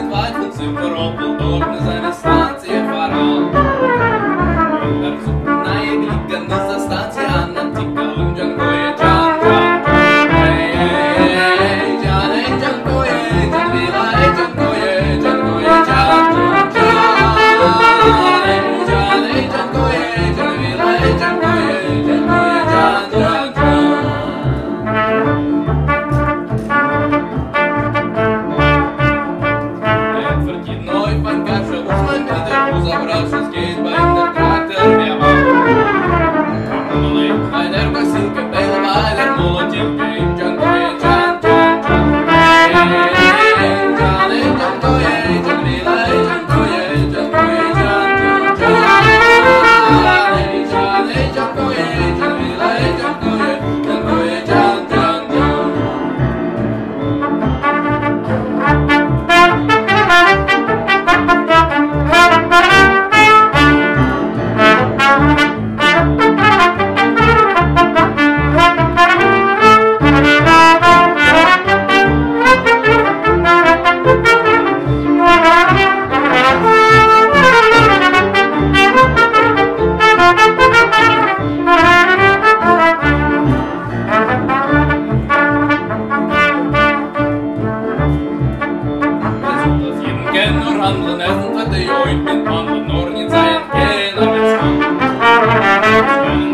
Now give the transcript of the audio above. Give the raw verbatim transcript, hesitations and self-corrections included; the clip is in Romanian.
sind weit von Simferopol, dort ist eine Stanzie voran. Dar naie glică năza stația antică, lungea goie Gian Gian Gian Gian Gian goie Gian vila Gian goie Gian goie Gian Gian Gian Gian goie Gian vila Gian goie Gian goie Gian Gian Gian Vertidnoi fangașă, usman bide, uzavrașă, skate binder, tractor, meva. Хайдер косилка, бейла байлер, молотим, пейм, джангое, джан, джан, джан. Джан, джангое, джан, вила, джангое, джангое, джан, джан, джан. Джан, джангое, джан, вила, джангое, джангое, джан, джан, джан. Nur handeln, essen, hatte ich euch mit Mandeln, nur nicht sein, gehen, aber es kann.